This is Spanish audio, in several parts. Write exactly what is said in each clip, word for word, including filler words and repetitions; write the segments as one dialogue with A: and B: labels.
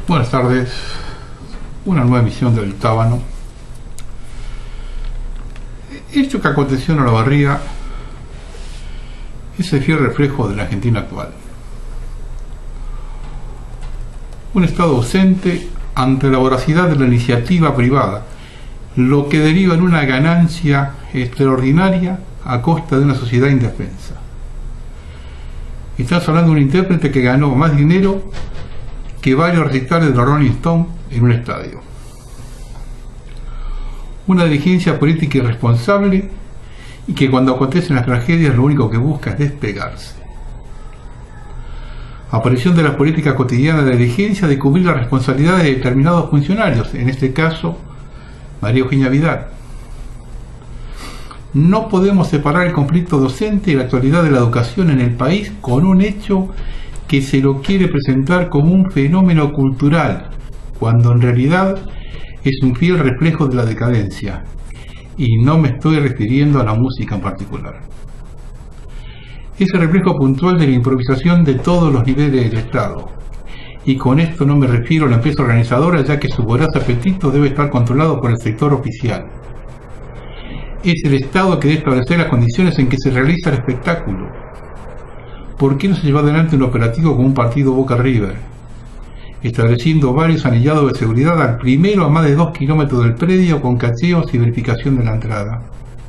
A: Buenas tardes, una nueva emisión del Tábano. El hecho que aconteció en Olavarría es el fiel reflejo de la Argentina actual. Un Estado ausente ante la voracidad de la iniciativa privada, lo que deriva en una ganancia extraordinaria a costa de una sociedad indefensa. Estás hablando de un intérprete que ganó más dinero que varios recitales de Rolling Stone en un estadio. Una dirigencia política irresponsable y que cuando acontecen las tragedias lo único que busca es despegarse. Aparición de la política cotidiana de la dirigencia de cubrir las responsabilidades de determinados funcionarios, en este caso María Eugenia Vidal. No podemos separar el conflicto docente y la actualidad de la educación en el país con un hecho que se lo quiere presentar como un fenómeno cultural, cuando en realidad es un fiel reflejo de la decadencia, y no me estoy refiriendo a la música en particular. Es el reflejo puntual de la improvisación de todos los niveles del Estado, y con esto no me refiero a la empresa organizadora, ya que su voraz apetito debe estar controlado por el sector oficial. Es el Estado que debe establecer las condiciones en que se realiza el espectáculo. ¿Por qué no se lleva adelante un operativo con un partido Boca River, estableciendo varios anillados de seguridad al primero a más de dos kilómetros del predio con cacheos y verificación de la entrada?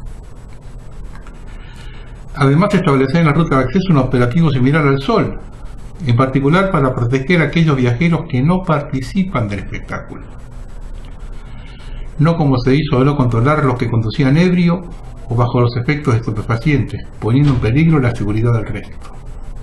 A: Además de establecer en la ruta de acceso un operativo similar al Sol, en particular para proteger a aquellos viajeros que no participan del espectáculo. No como se hizo de no controlar los que conducían ebrio o bajo los efectos de estupefacientes, poniendo en peligro la seguridad del resto.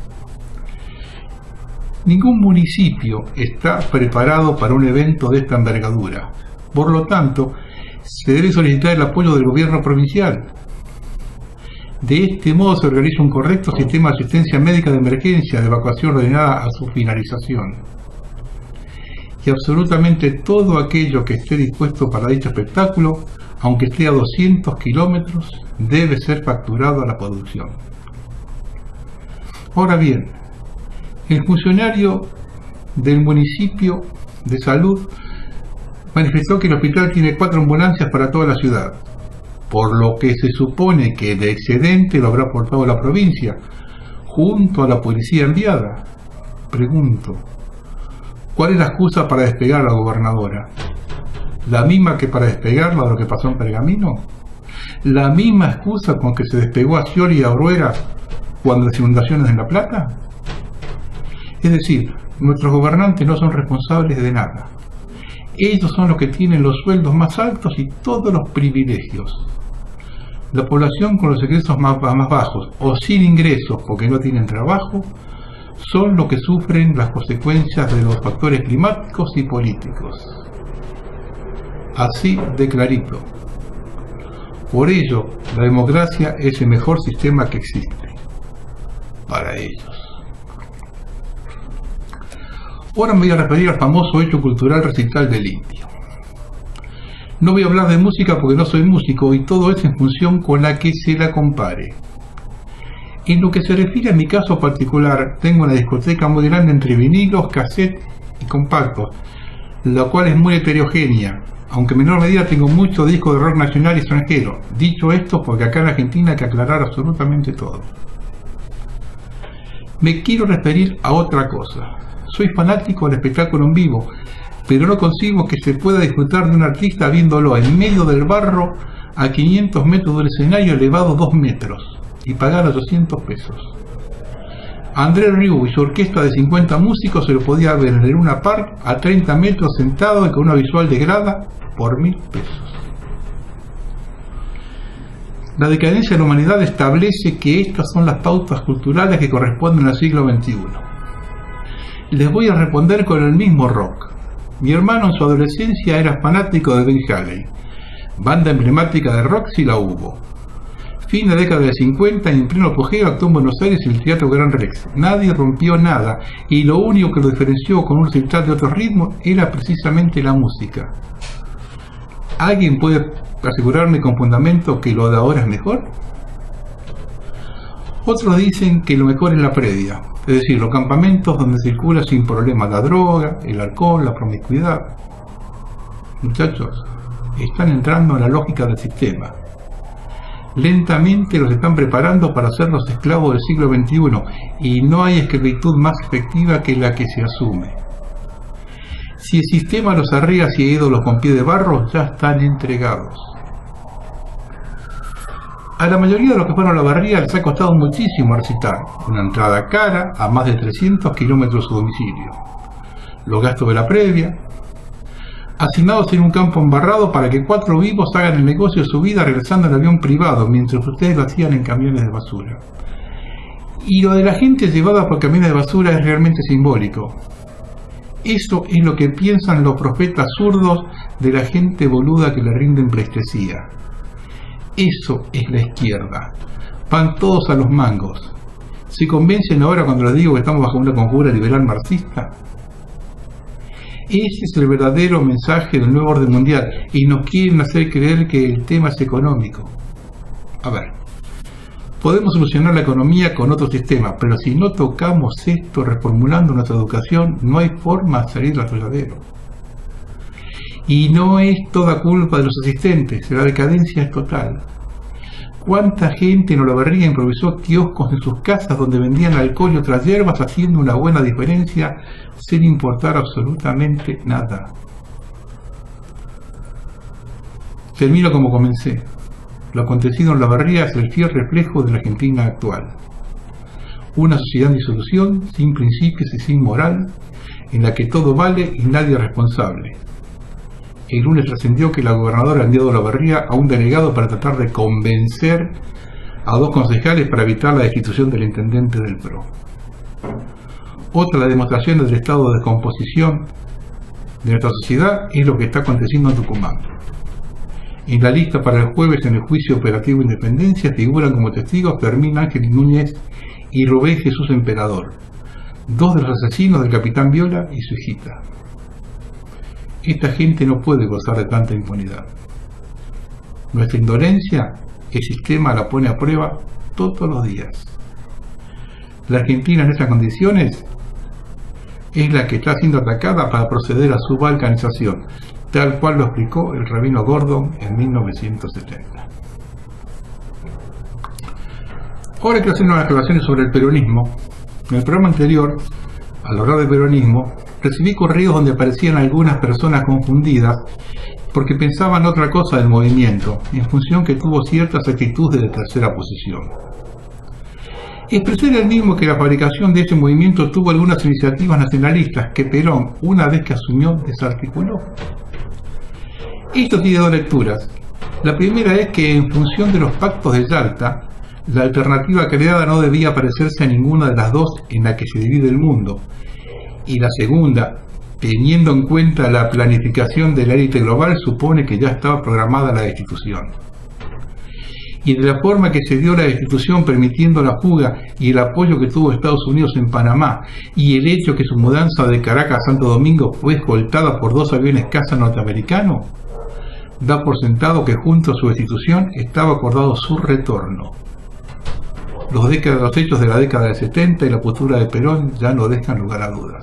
A: Ningún municipio está preparado para un evento de esta envergadura. Por lo tanto, se debe solicitar el apoyo del gobierno provincial. De este modo se organiza un correcto sistema de asistencia médica de emergencia de evacuación ordenada a su finalización. Y absolutamente todo aquello que esté dispuesto para dicho espectáculo, aunque esté a doscientos kilómetros, debe ser facturado a la producción. Ahora bien, el funcionario del municipio de salud manifestó que el hospital tiene cuatro ambulancias para toda la ciudad, por lo que se supone que el excedente lo habrá aportado la provincia, junto a la policía enviada. Pregunto, ¿cuál es la excusa para despegar a la gobernadora? ¿La misma que para despegarla de lo que pasó en Pergamino? ¿La misma excusa con que se despegó a Scioli y a Bruera cuando las inundaciones en La Plata? Es decir, nuestros gobernantes no son responsables de nada. Ellos son los que tienen los sueldos más altos y todos los privilegios. La población con los ingresos más, más bajos o sin ingresos porque no tienen trabajo son los que sufren las consecuencias de los factores climáticos y políticos. Así de clarito. Por ello, la democracia es el mejor sistema que existe para ellos. Ahora me voy a referir al famoso hecho cultural recital del Indio. No voy a hablar de música porque no soy músico y todo es en función con la que se la compare. En lo que se refiere a mi caso particular, tengo una discoteca muy grande entre vinilos, cassettes y compactos, la cual es muy heterogénea, aunque en menor medida tengo muchos discos de rock nacional y extranjero. Dicho esto, porque acá en Argentina hay que aclarar absolutamente todo. Me quiero referir a otra cosa. Soy fanático del espectáculo en vivo, pero no consigo que se pueda disfrutar de un artista viéndolo en medio del barro a quinientos metros del escenario elevado dos metros y pagar ochocientos pesos. André Rieu y su orquesta de cincuenta músicos se lo podía ver en el Luna Park a treinta metros sentado y con una visual de grada por mil pesos. La decadencia de la humanidad establece que estas son las pautas culturales que corresponden al siglo veintiuno. Les voy a responder con el mismo rock. Mi hermano en su adolescencia era fanático de Bill Haley, banda emblemática de rock si la hubo. Fin de la década de cincuenta, en pleno apogeo, actuó en Buenos Aires en el Teatro Gran Rex. Nadie rompió nada y lo único que lo diferenció con un recital de otro ritmo era precisamente la música. ¿Alguien puede asegurarme con fundamento que lo de ahora es mejor? Otros dicen que lo mejor es la previa, es decir, los campamentos donde circula sin problema la droga, el alcohol, la promiscuidad. Muchachos, están entrando en la lógica del sistema. Lentamente los están preparando para ser los esclavos del siglo veintiuno, y no hay esclavitud más efectiva que la que se asume. Si el sistema los arrea hacia ídolos con pie de barro, ya están entregados. A la mayoría de los que fueron a la barría les ha costado muchísimo recitar una entrada cara a más de trescientos kilómetros de su domicilio, los gastos de la previa, hacinados en un campo embarrado para que cuatro vivos hagan el negocio de su vida regresando en avión privado, mientras ustedes lo hacían en camiones de basura. Y lo de la gente llevada por camiones de basura es realmente simbólico. Eso es lo que piensan los profetas zurdos de la gente boluda que le rinden pleitesía. Eso es la izquierda. Van todos a los mangos. ¿Se convencen ahora cuando les digo que estamos bajo una conjura liberal marxista? Ese es el verdadero mensaje del nuevo orden mundial, y nos quieren hacer creer que el tema es económico. A ver, podemos solucionar la economía con otro sistema, pero si no tocamos esto reformulando nuestra educación, no hay forma de salir del atolladero. Y no es toda culpa de los asistentes, la decadencia es total. ¿Cuánta gente en Olavarría improvisó kioscos en sus casas donde vendían alcohol y otras hierbas, haciendo una buena diferencia sin importar absolutamente nada? Termino como comencé. Lo acontecido en Olavarría es el fiel reflejo de la Argentina actual. Una sociedad en disolución, sin principios y sin moral, en la que todo vale y nadie es responsable. El lunes trascendió que la gobernadora ha enviado a Olavarría a un delegado para tratar de convencer a dos concejales para evitar la destitución del intendente del P R O. Otra la demostración del estado de descomposición de nuestra sociedad es lo que está aconteciendo en Tucumán. En la lista para el jueves en el juicio operativo Independencia figuran como testigos Fermín Ángel Núñez y Rubén Jesús Emperador, dos de los asesinos del capitán Viola y su hijita. Esta gente no puede gozar de tanta impunidad. Nuestra indolencia, el sistema la pone a prueba todos los días. La Argentina en estas condiciones es la que está siendo atacada para proceder a su balcanización, tal cual lo explicó el rabino Gordon en mil novecientos setenta. Ahora quiero hacer unas aclaraciones sobre el peronismo. En el programa anterior, al hablar del peronismo, recibí correos donde aparecían algunas personas confundidas porque pensaban otra cosa del movimiento, en función que tuvo ciertas actitudes de tercera posición. Expresé el mismo que la fabricación de ese movimiento tuvo algunas iniciativas nacionalistas que Perón, una vez que asumió, desarticuló. Esto tiene dos lecturas. La primera es que, en función de los pactos de Yalta, la alternativa creada no debía parecerse a ninguna de las dos en la que se divide el mundo. Y la segunda, teniendo en cuenta la planificación de la élite global, supone que ya estaba programada la destitución. Y de la forma que se dio la destitución permitiendo la fuga y el apoyo que tuvo Estados Unidos en Panamá, y el hecho que su mudanza de Caracas a Santo Domingo fue escoltada por dos aviones caza norteamericanos, da por sentado que junto a su destitución estaba acordado su retorno. Los, décadas, los hechos de la década del setenta y la postura de Perón ya no dejan lugar a dudas.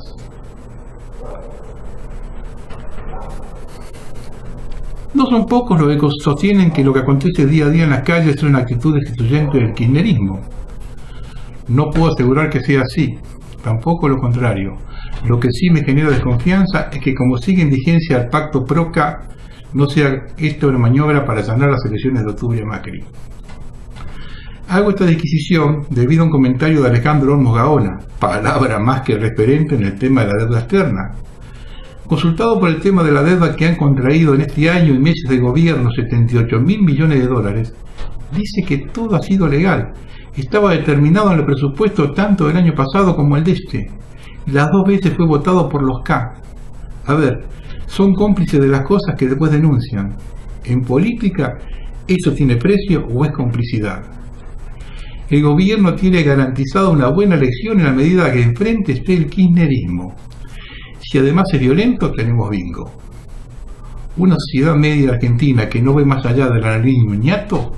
A: No son pocos los que sostienen que lo que acontece día a día en las calles es una actitud destituyente del kirchnerismo. No puedo asegurar que sea así, tampoco lo contrario. Lo que sí me genera desconfianza es que, como sigue en vigencia el pacto PROCA, no sea esta una maniobra para allanar las elecciones de octubre a Macri. Hago esta disquisición debido a un comentario de Alejandro Olmos Gaona, palabra más que referente en el tema de la deuda externa. Consultado por el tema de la deuda que han contraído en este año y meses de gobierno, setenta y ocho mil millones de dólares, dice que todo ha sido legal. Estaba determinado en el presupuesto tanto del año pasado como el de este. Las dos veces fue votado por los K. A ver, son cómplices de las cosas que después denuncian. En política, ¿eso tiene precio o es complicidad? El gobierno tiene garantizado una buena elección en la medida que enfrente esté el kirchnerismo. Si además es violento, tenemos bingo. Una sociedad media argentina que no ve más allá del analismo ñato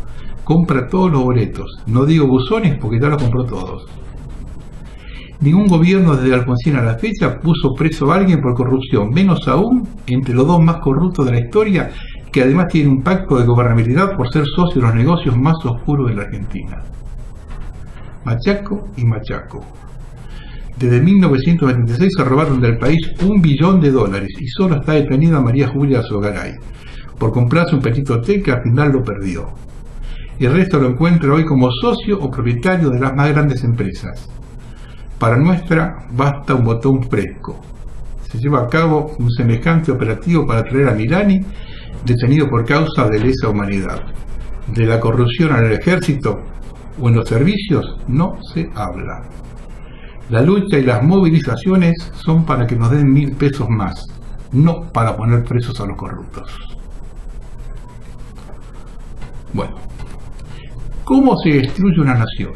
A: compra todos los boletos. No digo buzones porque ya los compró todos. Ningún gobierno desde Alfonsín a la fecha puso preso a alguien por corrupción, menos aún entre los dos más corruptos de la historia, que además tienen un pacto de gobernabilidad por ser socios de los negocios más oscuros de la Argentina. Machaco y Machaco. Desde mil novecientos setenta y seis se robaron del país un billón de dólares y solo está detenida María Julia Zogaray por comprarse un petit hotel que al final lo perdió. El resto lo encuentra hoy como socio o propietario de las más grandes empresas. Para nuestra basta un botón fresco. Se lleva a cabo un semejante operativo para traer a Milani, detenido por causa de lesa humanidad. De la corrupción en el ejército o en los servicios no se habla. La lucha y las movilizaciones son para que nos den mil pesos más, no para poner presos a los corruptos. Bueno, ¿cómo se destruye una nación?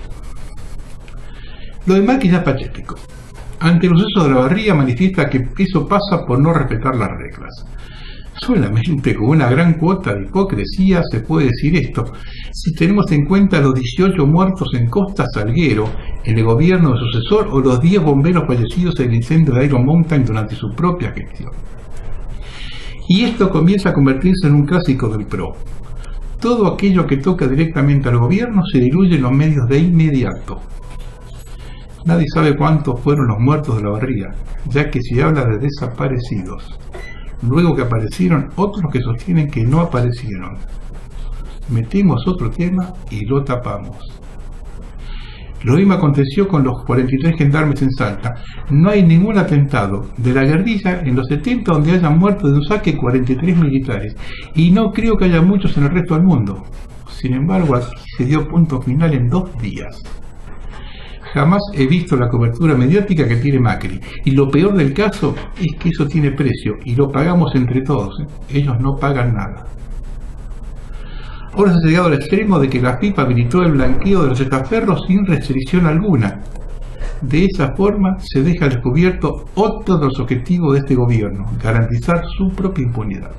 A: Lo de Macri ya es patético. Ante los sucesos de la Barría manifiesta que eso pasa por no respetar las reglas. Solamente con una gran cuota de hipocresía se puede decir esto, si tenemos en cuenta los dieciocho muertos en Costa Salguero en el gobierno de su sucesor o los diez bomberos fallecidos en el incendio de Iron Mountain durante su propia gestión. Y esto comienza a convertirse en un clásico del P R O. Todo aquello que toca directamente al gobierno se diluye en los medios de inmediato. Nadie sabe cuántos fueron los muertos de la Barría, ya que se habla de desaparecidos. Luego que aparecieron otros que sostienen que no aparecieron. Metemos otro tema y lo tapamos. Lo mismo aconteció con los cuarenta y tres gendarmes en Salta. No hay ningún atentado de la guerrilla en los setenta donde hayan muerto de un saque cuarenta y tres militares. Y no creo que haya muchos en el resto del mundo. Sin embargo, aquí se dio punto final en dos días. Jamás he visto la cobertura mediática que tiene Macri. Y lo peor del caso es que eso tiene precio y lo pagamos entre todos. ¿eh? Ellos no pagan nada. Ahora se ha llegado al extremo de que la F I P habilitó el blanqueo de los estaferros sin restricción alguna. De esa forma se deja al descubierto otro de los objetivos de este gobierno, garantizar su propia impunidad.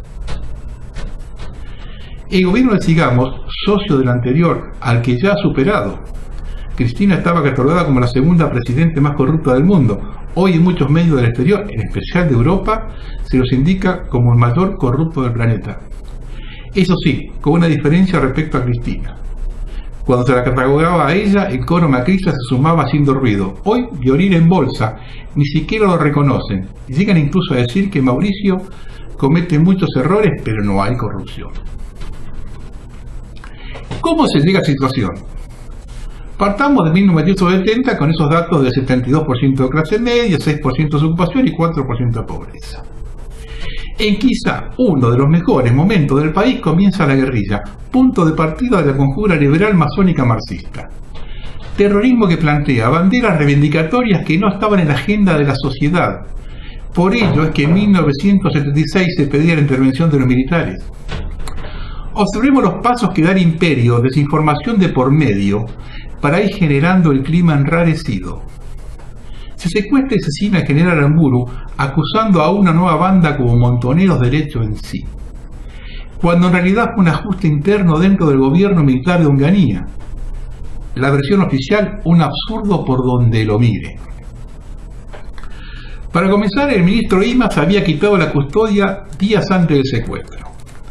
A: El gobierno de Sigamos, socio del anterior, al que ya ha superado. Cristina estaba catalogada como la segunda presidenta más corrupta del mundo. Hoy en muchos medios del exterior, en especial de Europa, se los indica como el mayor corrupto del planeta. Eso sí, con una diferencia respecto a Cristina. Cuando se la catalogaba a ella, el coro macrista se sumaba haciendo ruido. Hoy, Llorina en bolsa, ni siquiera lo reconocen. Llegan incluso a decir que Mauricio comete muchos errores, pero no hay corrupción. ¿Cómo se llega a esa situación? Partamos de mil novecientos setenta con esos datos del setenta y dos por ciento de clase media, seis por ciento de ocupación y cuatro por ciento de pobreza. En quizá uno de los mejores momentos del país comienza la guerrilla, punto de partida de la conjura liberal masónica marxista. Terrorismo que plantea banderas reivindicatorias que no estaban en la agenda de la sociedad. Por ello es que en mil novecientos setenta y seis se pedía la intervención de los militares. Observemos los pasos que da el imperio, desinformación de por medio, para ir generando el clima enrarecido. Se secuestra y asesina al general Aramburu, acusando a una nueva banda como montoneros del hecho en sí, cuando en realidad fue un ajuste interno dentro del gobierno militar de Onganía. La versión oficial, un absurdo por donde lo mire. Para comenzar, el ministro Imaz había quitado la custodia días antes del secuestro.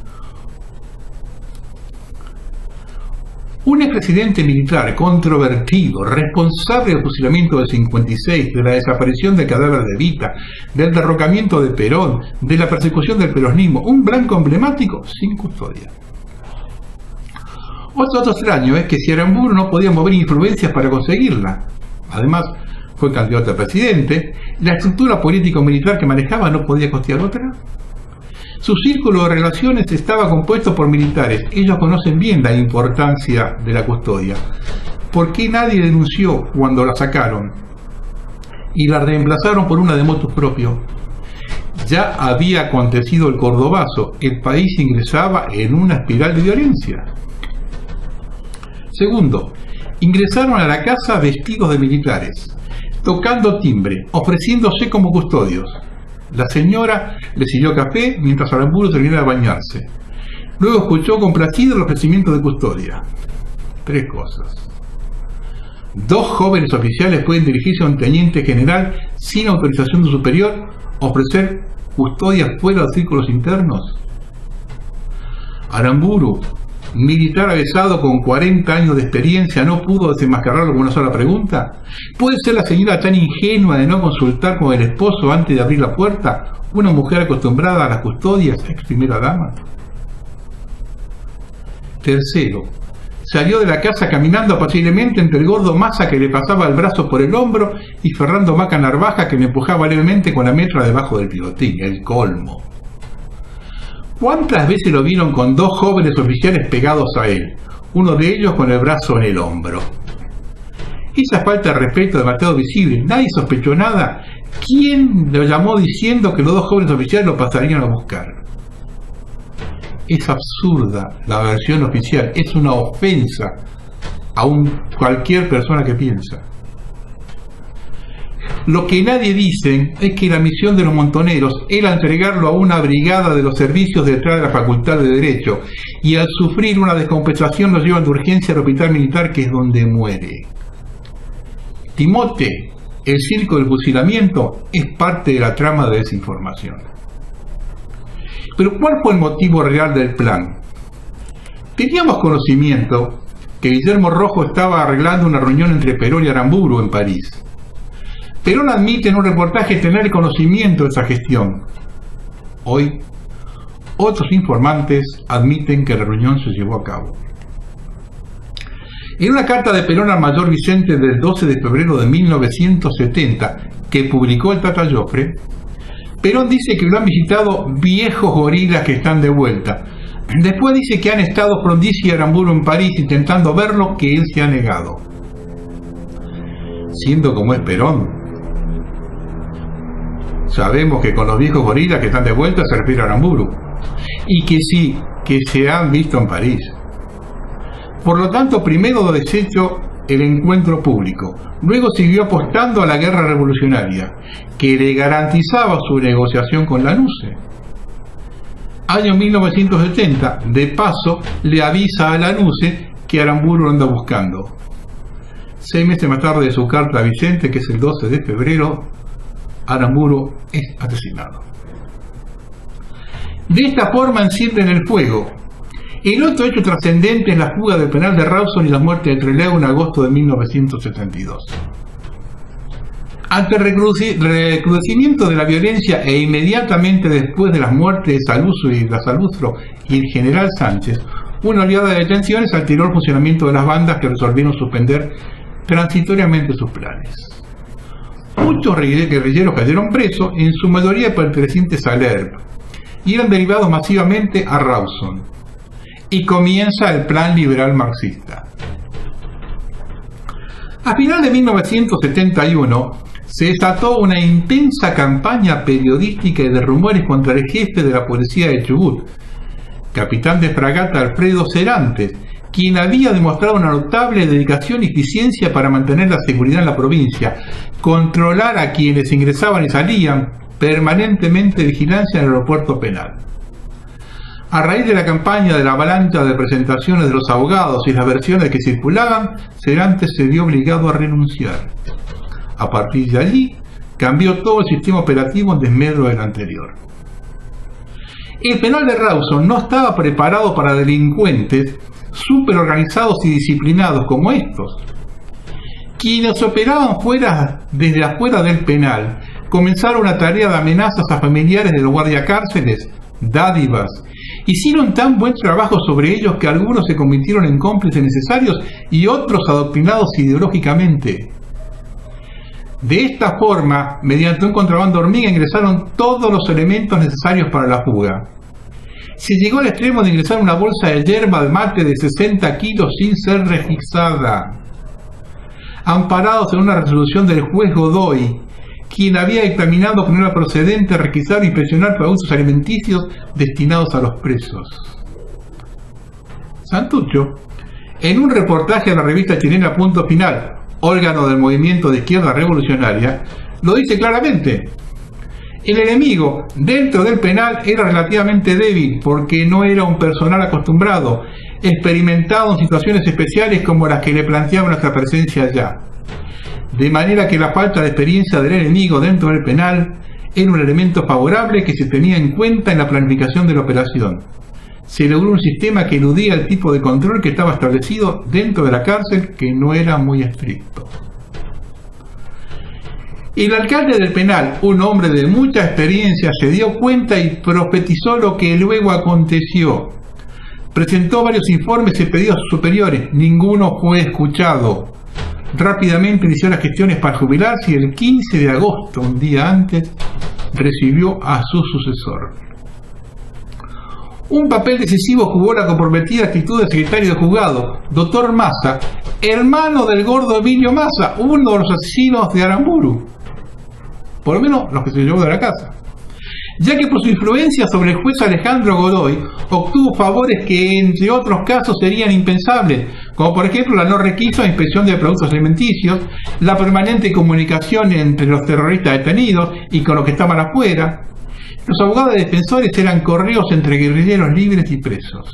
A: Un expresidente militar controvertido, responsable del fusilamiento del cincuenta y seis, de la desaparición del cadáver de Evita, del derrocamiento de Perón, de la persecución del peronismo, un blanco emblemático sin custodia. Otro dato extraño es que si Aramburu no podía mover influencias para conseguirla, además fue candidato a presidente, la estructura político-militar que manejaba no podía costear otra. Su círculo de relaciones estaba compuesto por militares. Ellos conocen bien la importancia de la custodia. ¿Por qué nadie denunció cuando la sacaron y la reemplazaron por una de motus propio? Ya había acontecido el Cordobazo. El país ingresaba en una espiral de violencia. Segundo, ingresaron a la casa vestidos de militares, tocando timbre, ofreciéndose como custodios. La señora le sirvió café mientras Aramburu terminaba de bañarse. Luego escuchó complacido el ofrecimiento de custodia. tres cosas. Dos jóvenes oficiales pueden dirigirse a un teniente general sin autorización de su superior, ofrecer custodia fuera de los círculos internos. Aramburu, militar avesado con cuarenta años de experiencia, no pudo desenmascararlo con una sola pregunta. ¿Puede ser la señora tan ingenua de no consultar con el esposo antes de abrir la puerta, una mujer acostumbrada a las custodias, ex primera dama? Tercero, salió de la casa caminando apaciblemente entre el gordo Massa, que le pasaba el brazo por el hombro, y Ferrando Maca Narvaja, que le empujaba levemente con la metra debajo del pivotín. El colmo. ¿Cuántas veces lo vieron con dos jóvenes oficiales pegados a él, uno de ellos con el brazo en el hombro? Esa falta de respeto demasiado visible, nadie sospechó nada. ¿Quién lo llamó diciendo que los dos jóvenes oficiales lo pasarían a buscar? Es absurda la versión oficial, es una ofensa a un, cualquier persona que piensa. Lo que nadie dice es que la misión de los montoneros era entregarlo a una brigada de los servicios detrás de la Facultad de Derecho, y al sufrir una descompensación lo llevan de urgencia al hospital militar, que es donde muere. Timote, el circo del fusilamiento, es parte de la trama de desinformación. Pero ¿cuál fue el motivo real del plan? Teníamos conocimiento que Guillermo Rojo estaba arreglando una reunión entre Perón y Aramburu en París. Perón admite en un reportaje tener conocimiento de esa gestión. Hoy, otros informantes admiten que la reunión se llevó a cabo. En una carta de Perón al mayor Vicente del doce de febrero de mil novecientos setenta, que publicó el Tata Joffre, Perón dice que lo han visitado viejos gorilas que están de vuelta. Después dice que han estado Frondizi y Aramburu en París intentando verlo, que él se ha negado. Siendo como es Perón, sabemos que con los viejos gorilas que están de vuelta se refiere a Aramburu, y que sí, que se han visto en París. Por lo tanto, primero desechó el encuentro público, luego siguió apostando a la guerra revolucionaria, que le garantizaba su negociación con Lanusse. Año mil novecientos setenta, de paso, le avisa a Lanusse que Aramburu lo anda buscando. Seis meses más tarde de su carta a Vicente, que es el doce de febrero, Aramburu es asesinado. De esta forma encienden el fuego. El otro hecho trascendente es la fuga del penal de Rawson y la muerte de Trelew en agosto de mil novecientos setenta y dos. Ante el recrudecimiento de la violencia e inmediatamente después de las muertes de Saluzzo y la Saluzzo y el general Sánchez, una oleada de detenciones alteró el funcionamiento de las bandas, que resolvieron suspender transitoriamente sus planes. Muchos guerrilleros cayeron presos, en su mayoría pertenecientes al E R P, y eran derivados masivamente a Rawson. Y comienza el plan liberal marxista. A final de mil novecientos setenta y uno se desató una intensa campaña periodística y de rumores contra el jefe de la policía de Chubut, capitán de fragata Alfredo Cerantes, quien había demostrado una notable dedicación y eficiencia para mantener la seguridad en la provincia, controlar a quienes ingresaban y salían, permanentemente vigilancia en el aeropuerto penal. A raíz de la campaña de la avalancha de presentaciones de los abogados y las versiones que circulaban, Cerantes se vio obligado a renunciar. A partir de allí, cambió todo el sistema operativo en desmedro del anterior. El penal de Rawson no estaba preparado para delincuentes súper organizados y disciplinados como estos. Quienes operaban fuera, desde afuera del penal, comenzaron una tarea de amenazas a familiares de los guardiacárceles, dádivas. Hicieron tan buen trabajo sobre ellos que algunos se convirtieron en cómplices necesarios y otros adoctrinados ideológicamente. De esta forma, mediante un contrabando hormiga, ingresaron todos los elementos necesarios para la fuga. Se llegó al extremo de ingresar una bolsa de yerba de mate de sesenta kilos sin ser registrada, amparados en una resolución del juez Godoy, quien había dictaminado que no era procedente requisar e inspeccionar productos alimenticios destinados a los presos. Santucho, en un reportaje de la revista chilena Punto Final, órgano del movimiento de izquierda revolucionaria, lo dice claramente. El enemigo dentro del penal era relativamente débil porque no era un personal acostumbrado. experimentado en situaciones especiales como las que le planteaba nuestra presencia allá. De manera que la falta de experiencia del enemigo dentro del penal era un elemento favorable que se tenía en cuenta en la planificación de la operación. Se logró un sistema que eludía el tipo de control que estaba establecido dentro de la cárcel, que no era muy estricto. El alcalde del penal, un hombre de mucha experiencia, se dio cuenta y profetizó lo que luego aconteció. Presentó varios informes y pedidos a sus superiores, ninguno fue escuchado. Rápidamente inició las gestiones para jubilarse y el quince de agosto, un día antes, recibió a su sucesor. Un papel decisivo jugó la comprometida actitud del secretario de juzgado, doctor Massa, hermano del gordo Emilio Massa, uno de los asesinos de Aramburu, por lo menos los que se llevó de la casa, ya que por su influencia sobre el juez Alejandro Godoy obtuvo favores que entre otros casos serían impensables, como por ejemplo la no requisa de inspección de productos alimenticios, la permanente comunicación entre los terroristas detenidos y con los que estaban afuera. Los abogados de defensores eran correos entre guerrilleros libres y presos.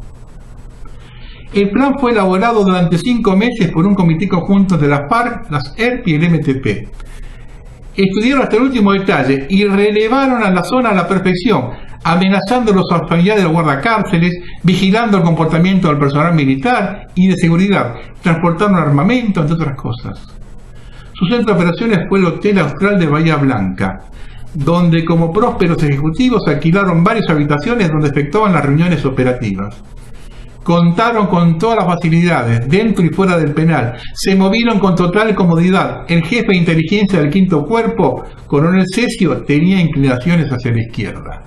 A: El plan fue elaborado durante cinco meses por un comité conjunto de la FARC, las E R P y el M T P. Estudiaron hasta el último detalle y relevaron a la zona a la perfección, amenazando los familiares de los guardacárceles, vigilando el comportamiento del personal militar y de seguridad, transportaron armamento, entre otras cosas. Su centro de operaciones fue el Hotel Austral de Bahía Blanca, donde como prósperos ejecutivos alquilaron varias habitaciones donde efectuaban las reuniones operativas. Contaron con todas las facilidades, dentro y fuera del penal. Se movieron con total comodidad. El jefe de inteligencia del quinto cuerpo, coronel Cesio, tenía inclinaciones hacia la izquierda.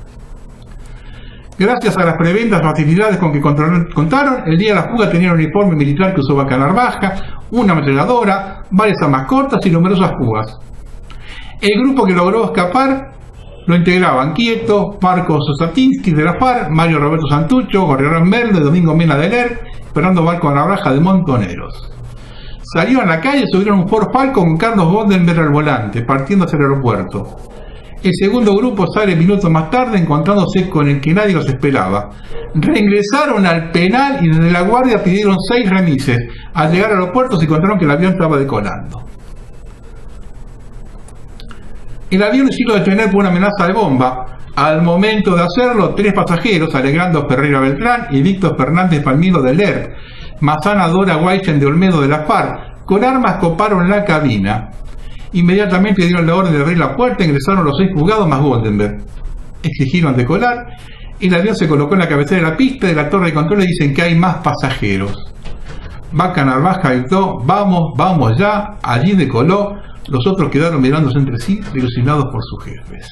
A: Gracias a las preventas facilidades con que contaron, el día de la fuga tenían un uniforme militar que usó bacanar baja, una ametralladora, varias armas cortas y numerosas fugas. El grupo que logró escapar lo integraban Quieto, Marcos Satinsky de la FARC, Mario Roberto Santucho, Gorriarán Verde, Domingo Mena de L E R, Fernando Barco Navaja de Montoneros. Salieron a la calle y subieron un Ford Falcon con Carlos Bondenberg al volante, partiendo hacia el aeropuerto. El segundo grupo sale minutos más tarde, encontrándose con el que nadie los esperaba. Reingresaron al penal y desde la guardia pidieron seis remises. Al llegar al aeropuerto se encontraron que el avión estaba decolando. El avión decidió detener por una amenaza de bomba. Al momento de hacerlo, tres pasajeros, Alegrando Ferreira Beltrán y Víctor Fernández Palmiro de L E R P, Mazana Dora Guaychen de Olmedo de la FARC, con armas coparon la cabina. Inmediatamente dieron la orden de abrir la puerta e ingresaron los seis juzgados más Goldenberg. Exigieron decolar. El avión se colocó en la cabecera de la pista de la torre de control y dicen que hay más pasajeros. Vaca Narvaja gritó: vamos, vamos ya. Allí decoló. Los otros quedaron mirándose entre sí, ilusionados por sus jefes.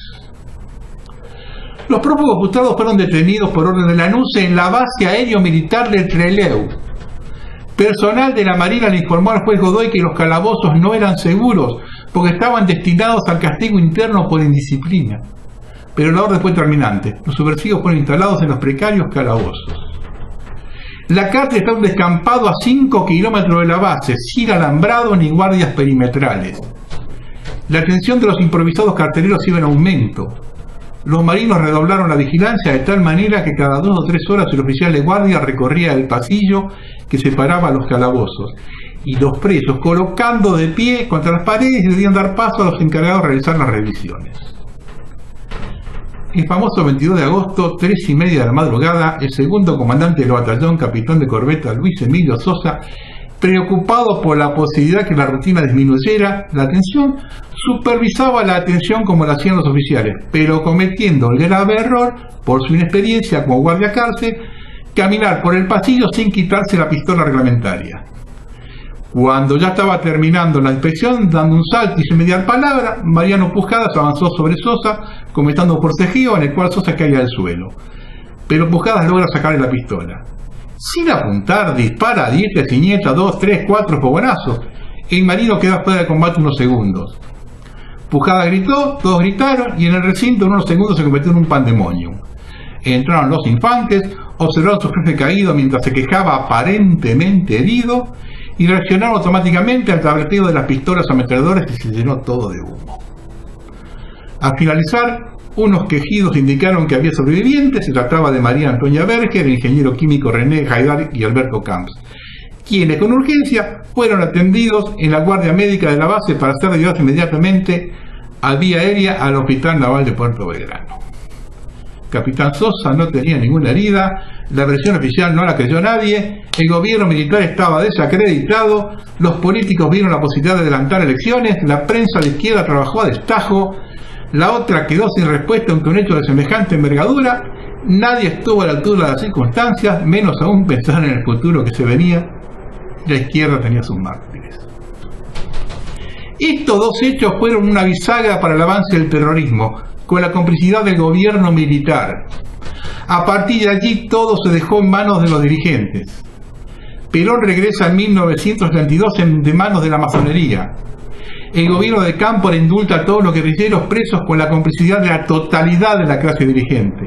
A: Los prófugos frustrados fueron detenidos por orden de la NUCE en la base aéreo militar de Trelew. Personal de la Marina le informó al juez Godoy que los calabozos no eran seguros porque estaban destinados al castigo interno por indisciplina. Pero la orden fue terminante. Los subversivos fueron instalados en los precarios calabozos. La cárcel está un descampado a cinco kilómetros de la base, sin alambrado ni guardias perimetrales. La atención de los improvisados carceleros iba en aumento. Los marinos redoblaron la vigilancia de tal manera que cada dos o tres horas el oficial de guardia recorría el pasillo que separaba a los calabozos, y los presos, colocando de pie contra las paredes, debían dar paso a los encargados de realizar las revisiones. El famoso veintidós de agosto, tres y media de la madrugada, el segundo comandante del batallón, capitán de corbeta Luis Emilio Sosa, preocupado por la posibilidad que la rutina disminuyera la atención, supervisaba la atención como lo hacían los oficiales, pero cometiendo el grave error, por su inexperiencia como guardia cárcel, caminar por el pasillo sin quitarse la pistola reglamentaria. Cuando ya estaba terminando la inspección, dando un salto y sin mediar palabra, Mariano Pujadas avanzó sobre Sosa, cometiendo un forcejeo en el cual Sosa cae al suelo. Pero Pujadas logra sacarle la pistola. Sin apuntar, dispara a diestra, siniestra, dos, tres, cuatro fogonazos. El marino queda fuera de combate unos segundos. Pujadas gritó, todos gritaron, y en el recinto en unos segundos se convirtió en un pandemonium. Entraron los infantes, observaron a su jefe caído mientras se quejaba aparentemente herido, y reaccionaron automáticamente al tableteo de las pistolas ametralladoras que se llenó todo de humo. Al finalizar, Unos quejidos indicaron que había sobrevivientes. Se trataba de María Antonia Berger, el ingeniero químico René Haidar y Alberto Camps, quienes con urgencia fueron atendidos en la guardia médica de la base para ser llevados inmediatamente a vía aérea al Hospital Naval de Puerto Belgrano. Capitán Sosa no tenía ninguna herida, la versión oficial no la creyó nadie, el gobierno militar estaba desacreditado, los políticos vieron la posibilidad de adelantar elecciones, la prensa de izquierda trabajó a destajo, la otra quedó sin respuesta ante un hecho de semejante envergadura, nadie estuvo a la altura de las circunstancias, menos aún pensar en el futuro que se venía. La izquierda tenía sus mártires. Estos dos hechos fueron una bisagra para el avance del terrorismo, con la complicidad del gobierno militar. A partir de allí todo se dejó en manos de los dirigentes. Perón regresa en mil novecientos treinta y dos en, de manos de la masonería. El gobierno de Cámpora indulta a todos los guerrilleros presos con la complicidad de la totalidad de la clase dirigente.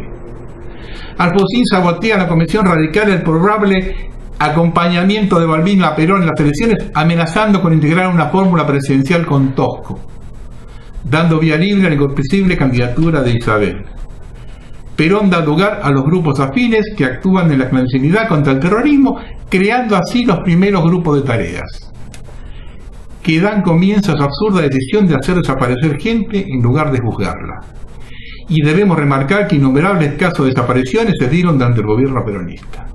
A: Alfonsín sabotea a la Convención Radical el probable acompañamiento de Balbino a Perón en las elecciones, amenazando con integrar una fórmula presidencial con Tosco, dando vía libre a la incomprensible candidatura de Isabel. Perón da lugar a los grupos afines que actúan en la clandestinidad contra el terrorismo, creando así los primeros grupos de tareas, que dan comienzo a su absurda decisión de hacer desaparecer gente en lugar de juzgarla. Y debemos remarcar que innumerables casos de desapariciones se dieron durante el gobierno peronista.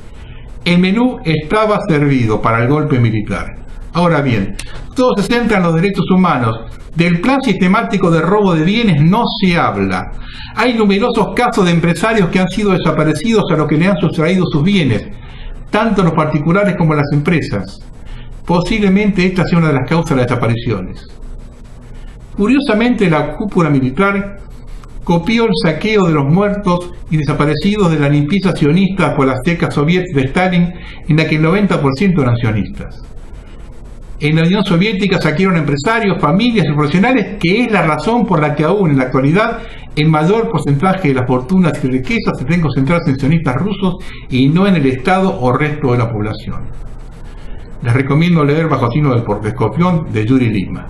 A: El menú estaba servido para el golpe militar. Ahora bien, todo se centra en los derechos humanos. Del plan sistemático de robo de bienes no se habla. Hay numerosos casos de empresarios que han sido desaparecidos a los que le han sustraído sus bienes, tanto los particulares como las empresas. Posiblemente esta sea una de las causas de las desapariciones. Curiosamente, la cúpula militar copió el saqueo de los muertos y desaparecidos de la limpieza sionista por las tecas soviéticas de Stalin, en la que el noventa por ciento eran sionistas. En la Unión Soviética saquearon empresarios, familias y profesionales, que es la razón por la que aún en la actualidad el mayor porcentaje de las fortunas y riquezas se deben concentrarse en sionistas rusos y no en el Estado o resto de la población. Les recomiendo leer Bajo signo del Portaescorpión de Yuri Lima.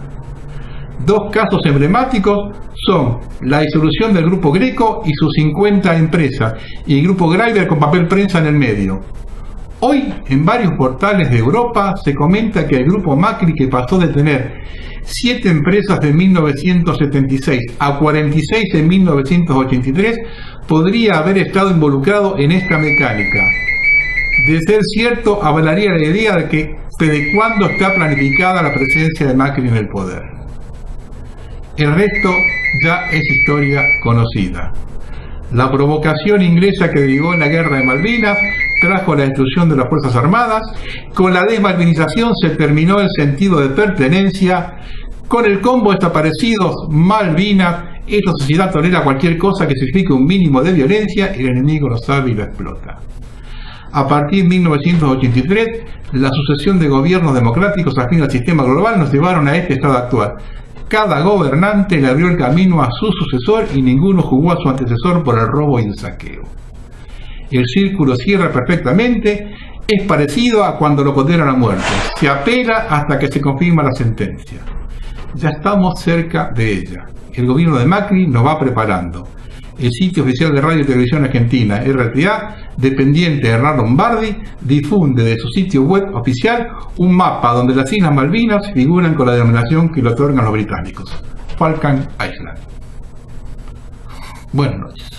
A: Dos casos emblemáticos son la disolución del Grupo Greco y sus cincuenta empresas, y el Grupo Greiber con papel prensa en el medio. Hoy, en varios portales de Europa, se comenta que el Grupo Macri, que pasó de tener siete empresas en mil novecientos setenta y seis a cuarenta y seis en mil novecientos ochenta y tres, podría haber estado involucrado en esta mecánica. De ser cierto, avalaría la idea de que desde cuándo está planificada la presencia de Macri en el poder. El resto ya es historia conocida. La provocación inglesa que derivó en la guerra de Malvinas trajo la destrucción de las Fuerzas Armadas. Con la desmalvinización se terminó el sentido de pertenencia. Con el combo de desaparecidos, Malvinas, esta sociedad tolera cualquier cosa que signifique un mínimo de violencia y el enemigo lo sabe y lo explota. A partir de mil novecientos ochenta y tres, la sucesión de gobiernos democráticos afín al sistema global nos llevaron a este estado actual. Cada gobernante le abrió el camino a su sucesor y ninguno jugó a su antecesor por el robo y el saqueo. El círculo cierra perfectamente, es parecido a cuando lo condenan a muerte. Se apela hasta que se confirma la sentencia. Ya estamos cerca de ella. El gobierno de Macri nos va preparando. El sitio oficial de Radio y Televisión Argentina, R T A, dependiente de Hernán Lombardi, difunde de su sitio web oficial un mapa donde las Islas Malvinas figuran con la denominación que le otorgan los británicos, Falkland Island. Buenas noches.